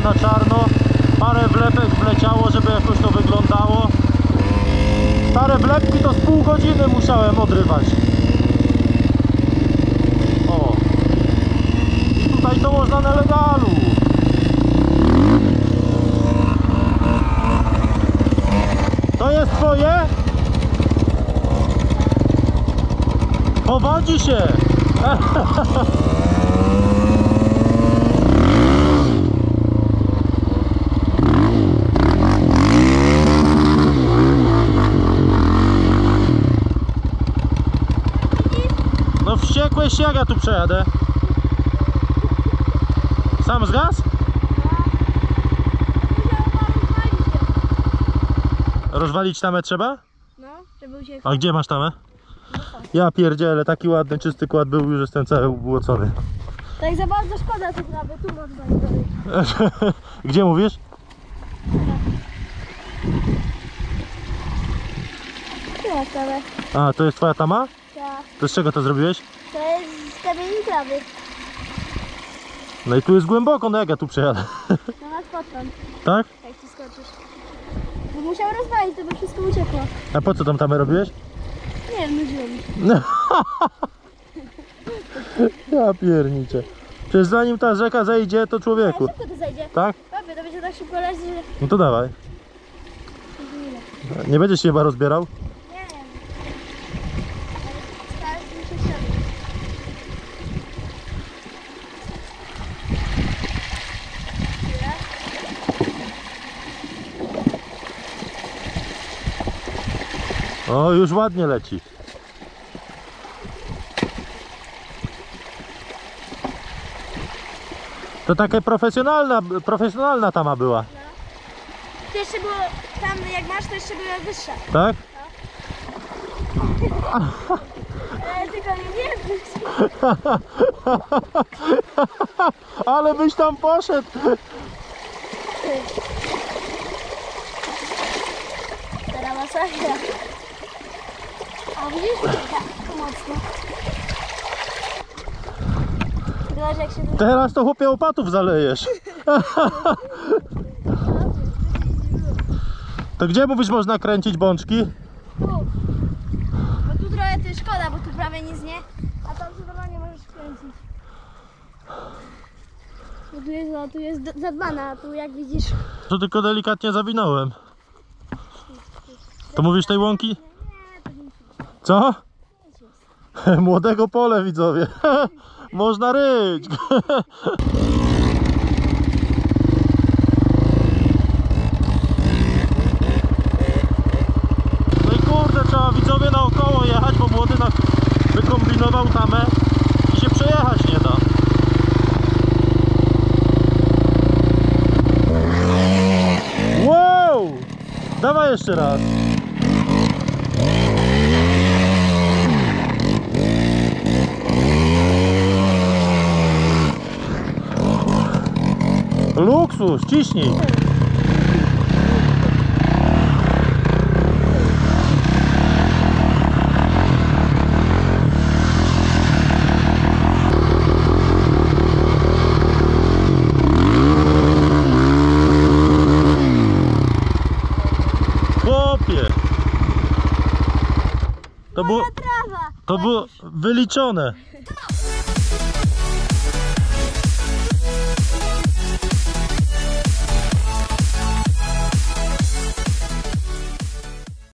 na czarno. Parę wlepek wleciało, żeby jakoś to wyglądało. Stare wlepki to z pół godziny musiałem odrywać. O. I tutaj to można na legalu. To jest twoje? Powodzi się. No wściekłeś się, jak ja tu przejadę. Sam zgas? Rozwalić tamę trzeba? No, żeby się... A gdzie masz tamę? Ja pierdzielę, taki ładny, czysty kład był, już jestem cały ubłocony. Tak za bardzo szkoda tych nawet, tu można. Gdzie mówisz? Tu masz trawę. A, to jest twoja tama? Tak. To z czego to zrobiłeś? To jest z kamieni trawy. No i tu jest głęboko, no jak ja tu przejadę? No masz potwór, Tak? jak ci skoczysz. Bo musiał rozwalić, to by wszystko uciekło. A po co tam tamę robiłeś? Nie wiem, nudziło mi się. Ja pierniczę. Przecież zanim ta rzeka zejdzie, to człowieku. Szybko to zejdzie. Tak? Papie, to będzie tak szybko leźć, że... No to dawaj. Nie będziesz się chyba rozbierał? Nie wiem. Ale stary mi się wszedł. O, już ładnie leci. To taka profesjonalna tama była. No. To jeszcze było, tam jak masz, to jeszcze była wyższa. Tak? Ale tylko nie wiem. Ale byś tam poszedł. Teraz masakra. A widzisz? Tak, mocno. Zobacz jak się... Teraz to chłopie opatów zalejesz. To gdzie mówisz można kręcić bączki? Tu. Bo tu trochę to szkoda, bo tu prawie nic nie. A tam nie możesz kręcić. Bo tu jest zadbana, a tu jak widzisz... To tylko delikatnie zawinąłem. To mówisz tej łąki? Nie, to nic. Co? Młodego pole, widzowie. Można ryć. No i kurde, trzeba widzowie naokoło jechać, bo młody tak wykombinował tamę i się przejechać nie da. Wow! Dawaj jeszcze raz. Luksus, ciśnij. Chłopie. To było wyliczone.